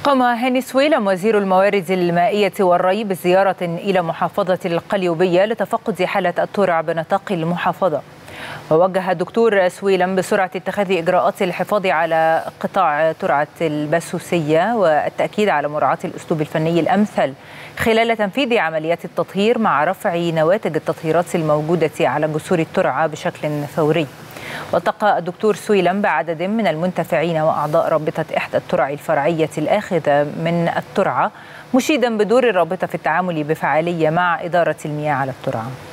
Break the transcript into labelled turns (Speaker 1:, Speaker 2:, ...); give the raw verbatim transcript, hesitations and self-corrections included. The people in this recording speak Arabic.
Speaker 1: قام هاني سويلم وزير الموارد المائية والري بزيارة إلى محافظة القليوبية لتفقد حالة الترع بنطاق المحافظة. ووجه الدكتور سويلم بسرعة اتخاذ إجراءات الحفاظ على قطاع ترعة البسوسية والتأكيد على مراعاة الأسلوب الفني الأمثل خلال تنفيذ عمليات التطهير مع رفع نواتج التطهيرات الموجودة على جسور الترعة بشكل فوري. والتقى الدكتور سويلم بعدد من المنتفعين وأعضاء رابطة إحدى الترع الفرعية الآخذة من الترعة، مشيدا بدور الرابطة في التعامل بفعالية مع إدارة المياه على الترعة.